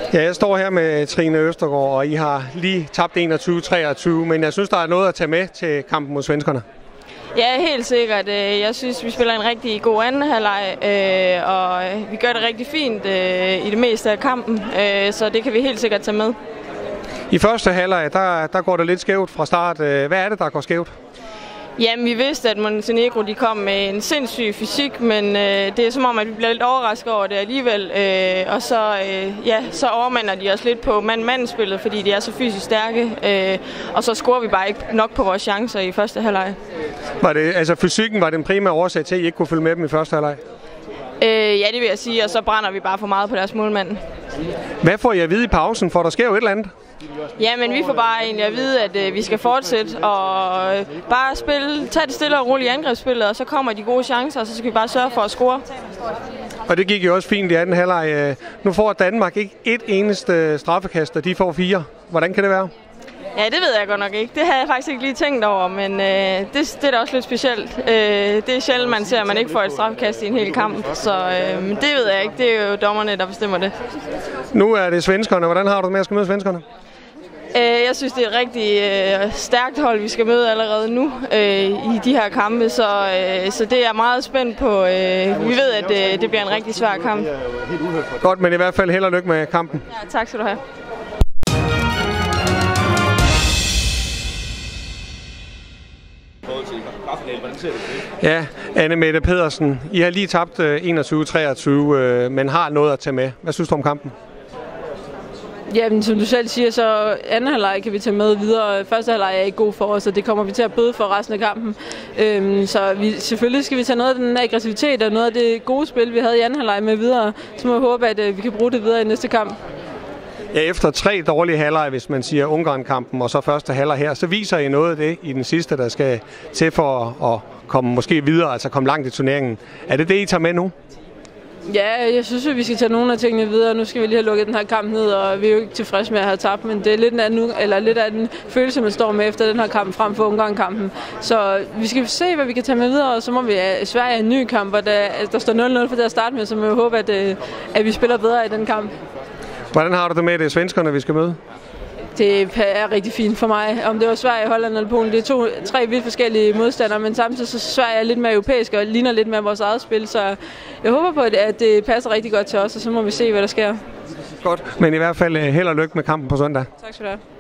Ja, jeg står her med Trine Østergaard, og I har lige tabt 21-23, men jeg synes, der er noget at tage med til kampen mod svenskerne. Ja, helt sikkert. Jeg synes, vi spiller en rigtig god anden halvleg, og vi gør det rigtig fint i det meste af kampen, så det kan vi helt sikkert tage med. I første halvleg, der går det lidt skævt fra start. Hvad er det, der går skævt? Jamen, vi vidste, at Montenegro de kom med en sindssyg fysik, men det er som om, at vi bliver lidt overrasket over det alligevel. Og så overmander de os lidt på mand-mand-spillet, fordi de er så fysisk stærke. Og så scorer vi bare ikke nok på vores chancer i første halvleg. Fysikken var den primære årsag til, at I ikke kunne følge med dem i første halvleg? Ja, det vil jeg sige, og så brænder vi bare for meget på deres målmand. Hvad får I at vide i pausen? For der sker jo et eller andet. Ja, men vi får bare egentlig at vide, at vi skal fortsætte og bare tage det stille og roligt i angrebsspillet, og så kommer de gode chancer, og så skal vi bare sørge for at score. Og det gik jo også fint i anden halvleg. Nu får Danmark ikke et eneste straffekast, og de får 4. Hvordan kan det være? Ja, det ved jeg godt nok ikke. Det har jeg faktisk ikke lige tænkt over, men det er da også lidt specielt. Det er sjældent, man ser, at man ikke får et straffekast i en hel kamp, så det ved jeg ikke. Det er jo dommerne, der bestemmer det. Nu er det svenskerne. Hvordan har du det med at skal møde svenskerne? Jeg synes, det er et rigtig stærkt hold, vi skal møde allerede nu i de her kampe, så det er jeg meget spændt på. Vi ved, at det bliver en rigtig svær kamp. Godt, men i hvert fald held og lykke med kampen. Ja, tak skal du have. Ja, Anne-Mette Pedersen, I har lige tabt 21-23, men har noget at tage med. Hvad synes du om kampen? Jamen, som du selv siger, så anden halvleg kan vi tage med videre. Første halvleg er ikke god for os, og det kommer vi til at bøde for resten af kampen. Så selvfølgelig skal vi tage noget af den aggressivitet og noget af det gode spil, vi havde i anden halvleg med videre. Så må jeg håbe, at vi kan bruge det videre i næste kamp. Ja, efter 3 dårlige halvleg, hvis man siger Ungarn-kampen og så første halvleg her, så viser I noget af det i den sidste, der skal til for at komme måske videre, altså komme langt i turneringen. Er det det, I tager med nu? Ja, jeg synes, at vi skal tage nogle af tingene videre. Nu skal vi lige have lukket den her kamp ned, og vi er jo ikke tilfredse med at have tabt, men det er lidt af den følelse, man står med efter den her kamp frem for Ungarn-kampen. Så vi skal se, hvad vi kan tage med videre, og så må vi Sverige en ny kamp, og der står 0-0 for det at starte med, så jeg håber, at vi spiller bedre i den kamp. Hvordan har du det med det svenskerne, vi skal møde? Det er rigtig fint for mig. Om det var Sverige, Holland eller Polen, det er 3 vidt forskellige modstandere, men samtidig så Sverige er lidt mere europæisk og ligner lidt mere vores eget spil, så jeg håber på, at det passer rigtig godt til os, og så må vi se, hvad der sker. Godt, men i hvert fald held og lykke med kampen på søndag. Tak skal du have.